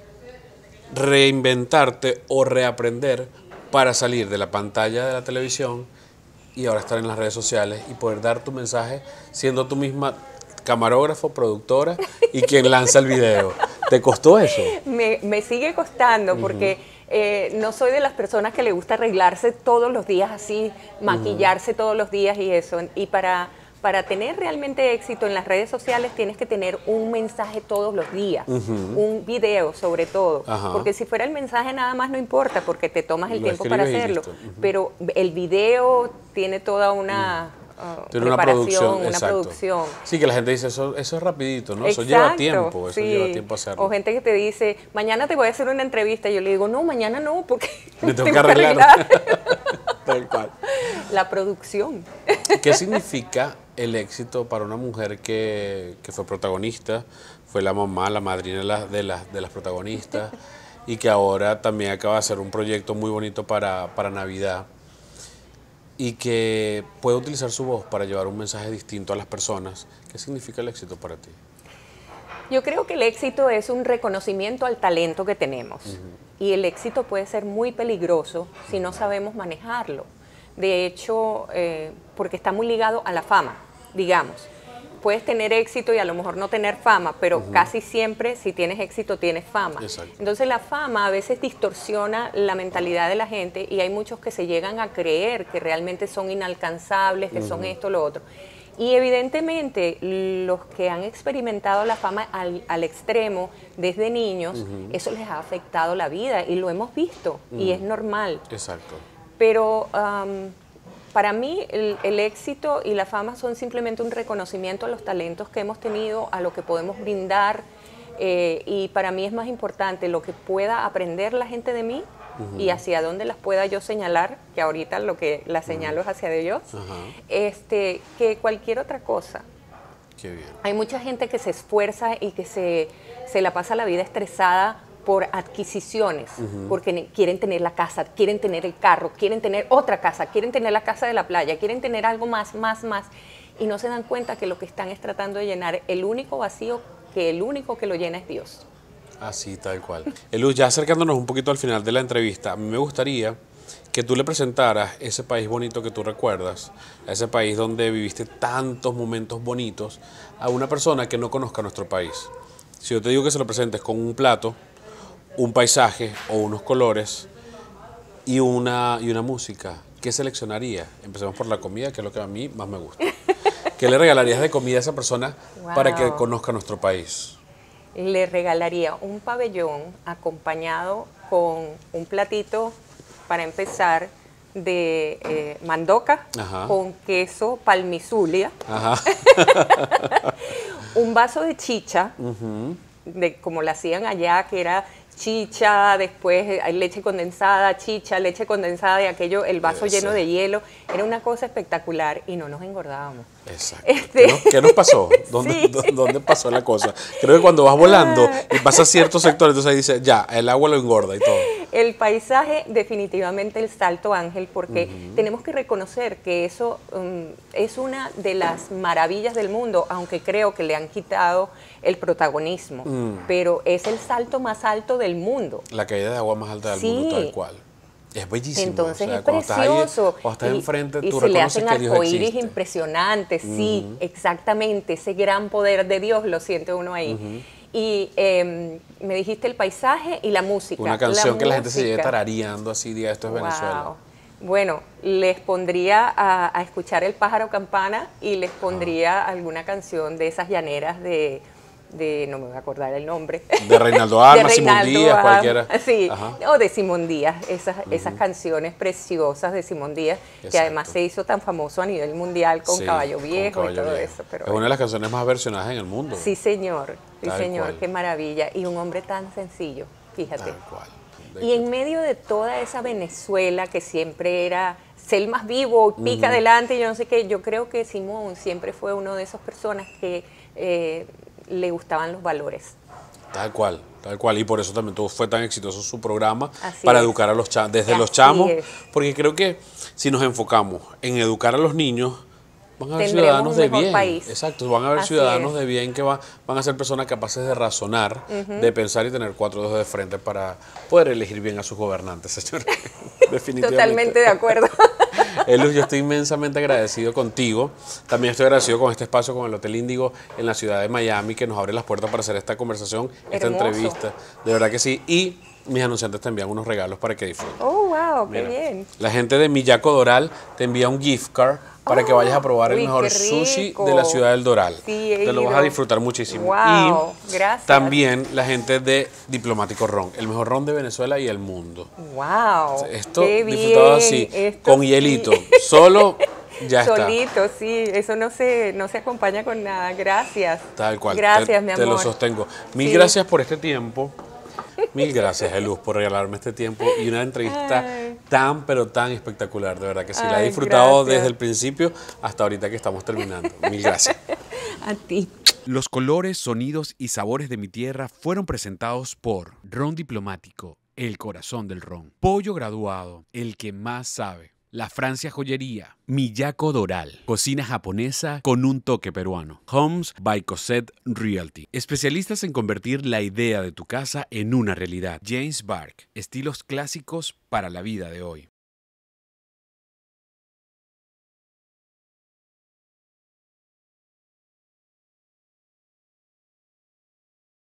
reinventarte o reaprender para salir de la pantalla de la televisión y ahora estar en las redes sociales y poder dar tu mensaje siendo tú misma camarógrafo, productora y quien lanza el video? ¿Te costó eso? Me, me sigue costando uh-huh. porque eh, no soy de las personas que le gusta arreglarse todos los días así, maquillarse uh-huh. todos los días y eso. Y para, para tener realmente éxito en las redes sociales tienes que tener un mensaje todos los días, uh-huh. un video sobre todo. Uh-huh. Porque si fuera el mensaje nada más no importa porque te tomas el Lo tiempo para hacerlo. Uh-huh. Pero el video tiene toda una... Uh-huh. Uh, Tiene una producción, una producción. Sí, que la gente dice, eso, eso es rapidito, ¿no? Exacto, eso lleva tiempo, eso sí. lleva tiempo hacerlo. O gente que te dice, mañana te voy a hacer una entrevista. Y yo le digo, no, mañana no, porque me tengo que arreglar. Tal cual. La producción. ¿Qué significa el éxito para una mujer que, que fue protagonista, fue la mamá, la madrina de, la, de, las, de las protagonistas y que ahora también acaba de hacer un proyecto muy bonito para, para Navidad? Y que puede utilizar su voz para llevar un mensaje distinto a las personas. ¿Qué significa el éxito para ti? Yo creo que el éxito es un reconocimiento al talento que tenemos. Uh-huh. Y el éxito puede ser muy peligroso si no sabemos manejarlo. De hecho, eh, porque está muy ligado a la fama, digamos. Puedes tener éxito y a lo mejor no tener fama, pero uh-huh. casi siempre si tienes éxito tienes fama. Exacto. Entonces la fama a veces distorsiona la mentalidad de la gente y hay muchos que se llegan a creer que realmente son inalcanzables, que uh-huh. son esto, lo otro. Y evidentemente los que han experimentado la fama al, al extremo desde niños, uh-huh. eso les ha afectado la vida y lo hemos visto uh-huh. y es normal. Exacto. Pero... Um, Para mí el, el éxito y la fama son simplemente un reconocimiento a los talentos que hemos tenido, a lo que podemos brindar eh, y para mí es más importante lo que pueda aprender la gente de mí uh-huh. y hacia dónde las pueda yo señalar, que ahorita lo que la señalo uh-huh. es hacia Dios, uh-huh. este, que cualquier otra cosa. Qué bien. Hay mucha gente que se esfuerza y que se, se la pasa la vida estresada por adquisiciones, uh-huh. porque quieren tener la casa, quieren tener el carro, quieren tener otra casa, quieren tener la casa de la playa, quieren tener algo más, más, más, y no se dan cuenta que lo que están es tratando de llenar el único vacío, que el único que lo llena es Dios. Así, tal cual. Eluz, ya acercándonos un poquito al final de la entrevista, a mí me gustaría que tú le presentaras ese país bonito que tú recuerdas, ese país donde viviste tantos momentos bonitos, a una persona que no conozca nuestro país. Si yo te digo que se lo presentes con un plato, un paisaje o unos colores y una, y una música, ¿qué seleccionaría? Empecemos por la comida, que es lo que a mí más me gusta. ¿Qué le regalarías de comida a esa persona wow. para que conozca nuestro país? Le regalaría un pabellón acompañado con un platito, para empezar, de eh, mandoca Ajá. con queso palmizulia, Ajá. un vaso de chicha, uh-huh. de como la hacían allá, que era chicha, después leche condensada, chicha, leche condensada y aquello, el vaso Ese. lleno de hielo. Era una cosa espectacular y no nos engordábamos. Exacto. Este... ¿Qué, nos, ¿Qué nos pasó? ¿Dónde, sí. ¿Dónde pasó la cosa? Creo que cuando vas volando y pasas ciertos sectores, entonces ahí dice, ya, el agua lo engorda y todo. El paisaje, definitivamente el Salto Ángel, porque uh-huh. tenemos que reconocer que eso um, es una de las maravillas del mundo, aunque creo que le han quitado el protagonismo, mm. pero es el salto más alto del mundo. La caída de agua más alta del sí. mundo, tal cual. Es bellísimo. Entonces o sea, es precioso. Cuando estás, ahí, cuando estás enfrente, y tú se reconoces le hacen que Dios arcoíris existe. impresionantes, uh-huh. sí, exactamente. Ese gran poder de Dios lo siente uno ahí. Uh-huh. Y eh, me dijiste el paisaje y la música. Una canción la que música. la gente se lleve tarareando así, diga, esto es wow. Venezuela. Bueno, les pondría a, a escuchar El Pájaro Campana y les pondría ah. alguna canción de esas llaneras de... de, no me voy a acordar el nombre. De Reinaldo Armas, Simón Díaz, cualquiera. Sí, Ajá. o de Simón Díaz, esas, uh-huh. esas canciones preciosas de Simón Díaz, Exacto. que además se hizo tan famoso a nivel mundial con sí, Caballo Viejo con Caballo y todo Viejo. Eso. Pero es una de las canciones más versionadas en el mundo. Sí, señor, sí, Tal señor, cual. Qué maravilla. Y un hombre tan sencillo, fíjate. Tal cual. Y en medio de toda esa Venezuela que siempre era ser el más vivo, pica uh-huh. adelante, yo no sé qué, yo creo que Simón siempre fue uno de esas personas que eh, le gustaban los valores. Tal cual, tal cual. Y por eso también todo fue tan exitoso su programa Así para es. educar a los chamos, desde Así los chamos, es. Porque creo que si nos enfocamos en educar a los niños, van a haber Tendremos ciudadanos un de mejor bien. país. Exacto, van a haber Así ciudadanos es. de bien que va, van a ser personas capaces de razonar, uh-huh. de pensar y tener cuatro dedos de frente para poder elegir bien a sus gobernantes, señor. Definitivamente. Totalmente de acuerdo. Eluz, yo estoy inmensamente agradecido contigo. También estoy agradecido con este espacio, con el Hotel Índigo en la ciudad de Miami, que nos abre las puertas para hacer esta conversación, esta Hermoso. entrevista. De verdad que sí. Y mis anunciantes te envían unos regalos para que disfruten. Oh, wow, qué Mira, bien. La gente de Miyako Doral te envía un gift card para oh, que vayas a probar uy, el mejor qué sushi rico. de la ciudad del Doral. Sí, he te lo ido. vas a disfrutar muchísimo. Wow, y gracias. también la gente de Diplomático Ron, el mejor ron de Venezuela y el mundo. Wow, Esto qué disfrutado bien. así, Esto con sí. hielito, solo ya está. Solito, sí, eso no se, no se acompaña con nada. Gracias. Tal cual. Gracias, te, mi amor. Te lo sostengo. Mil sí. gracias por este tiempo. Mil gracias, Eluz, por regalarme este tiempo y una entrevista Ay. tan, pero tan espectacular. De verdad que sí, Ay, la he disfrutado gracias. desde el principio hasta ahorita que estamos terminando. Mil gracias. A ti. Los colores, sonidos y sabores de mi tierra fueron presentados por Ron Diplomático, el corazón del ron. Pollo Graduado, el que más sabe. La Francia Joyería, Miyako Doral, cocina japonesa con un toque peruano. Homes by Cosette Realty, especialistas en convertir la idea de tu casa en una realidad. James Bark, estilos clásicos para la vida de hoy.